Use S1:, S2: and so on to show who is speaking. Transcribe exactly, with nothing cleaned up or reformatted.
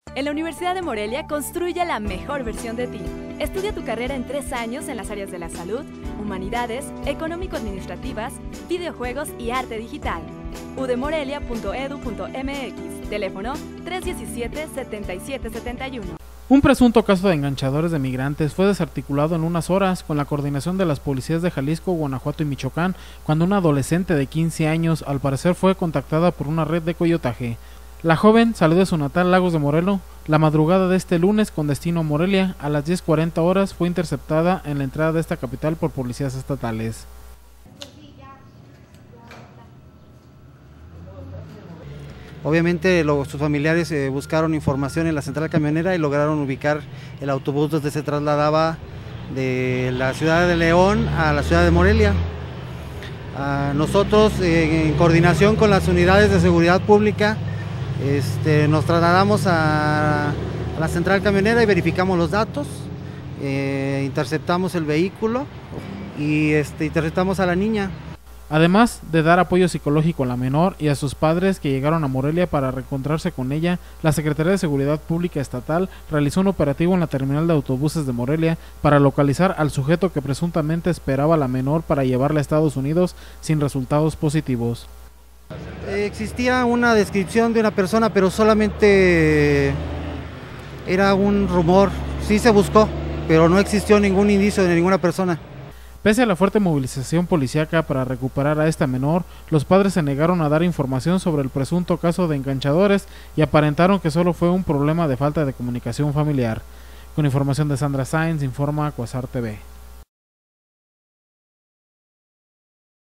S1: En la Universidad de Morelia construye la mejor versión de ti. Estudia tu carrera en tres años en las áreas de la salud, humanidades, económico-administrativas, videojuegos y arte digital. u d morelia punto e d u punto m x, teléfono tres uno siete, siete siete siete uno.
S2: Un presunto caso de enganchadores de migrantes fue desarticulado en unas horas con la coordinación de las policías de Jalisco, Guanajuato y Michoacán, cuando una adolescente de quince años al parecer fue contactada por una red de coyotaje. La joven salió de su natal Lagos de Morelos la madrugada de este lunes con destino a Morelia. A las diez cuarenta horas fue interceptada en la entrada de esta capital por policías estatales.
S3: Obviamente los, sus familiares eh, buscaron información en la central camionera y lograron ubicar el autobús donde se trasladaba de la ciudad de León a la ciudad de Morelia. Ah, nosotros eh, en coordinación con las unidades de seguridad pública este, nos trasladamos a, a la central camionera y verificamos los datos, eh, interceptamos el vehículo y este, interceptamos a la niña.
S2: Además de dar apoyo psicológico a la menor y a sus padres que llegaron a Morelia para reencontrarse con ella, la Secretaría de Seguridad Pública Estatal realizó un operativo en la terminal de autobuses de Morelia para localizar al sujeto que presuntamente esperaba a la menor para llevarla a Estados Unidos sin resultados positivos.
S3: Existía una descripción de una persona, pero solamente era un rumor. Sí se buscó, pero no existió ningún indicio de ninguna persona.
S2: Pese a la fuerte movilización policíaca para recuperar a esta menor, los padres se negaron a dar información sobre el presunto caso de enganchadores y aparentaron que solo fue un problema de falta de comunicación familiar. Con información de Sandra Sáenz, informa Quasar T V.